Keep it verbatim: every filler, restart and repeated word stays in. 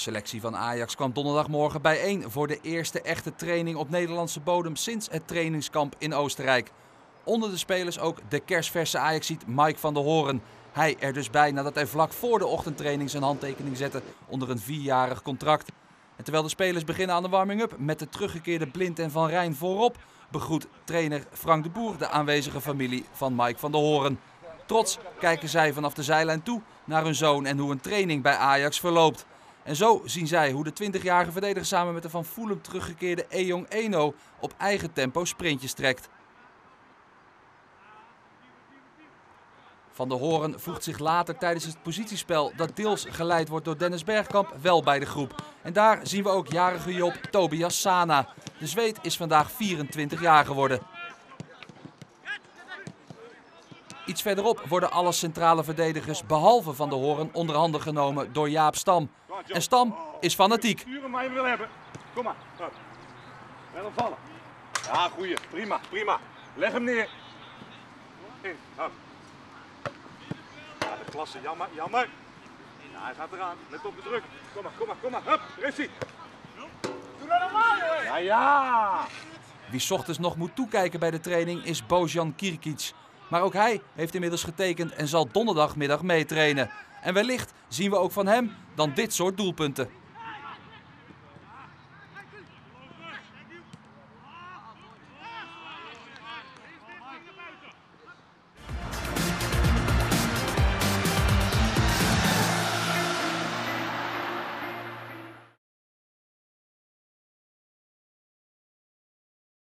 selectie van Ajax kwam donderdagmorgen bijeen voor de eerste echte training op Nederlandse bodem sinds het trainingskamp in Oostenrijk. Onder de spelers ook de kersverse Ajaxiet Mike van der Hoorn. Hij er dus bij nadat hij vlak voor de ochtendtraining zijn handtekening zette onder een vierjarig contract. En terwijl de spelers beginnen aan de warming-up met de teruggekeerde Blind en Van Rijn voorop, begroet trainer Frank de Boer de aanwezige familie van Mike van der Hoorn. Trots kijken zij vanaf de zijlijn toe naar hun zoon en hoe een training bij Ajax verloopt. En zo zien zij hoe de twintigjarige verdediger samen met de van Fulham teruggekeerde Eyong Eno op eigen tempo sprintjes trekt. Van der Hoorn voegt zich later tijdens het positiespel dat deels geleid wordt door Dennis Bergkamp wel bij de groep. En daar zien we ook jarige Job Tobias Sana. De Zweed is vandaag vierentwintig jaar geworden. Iets verderop worden alle centrale verdedigers behalve Van der Hoorn onder handen genomen door Jaap Stam. En Stam is fanatiek. Sturen maar je wil hebben. Kom maar. Let hem vallen. Ja, goeie. Prima, prima. Leg hem neer. In. Ja, de klasse. Jammer, jammer. Ja, hij gaat eraan. Let op de druk. Kom maar, kom maar, kom maar. Hup, daar is hij. Doe dat normaal, joh. Ja, ja. Wie 's ochtends nog moet toekijken bij de training is Bojan Kirkic. Maar ook hij heeft inmiddels getekend en zal donderdagmiddag meetrainen. En wellicht zien we ook van hem dan dit soort doelpunten.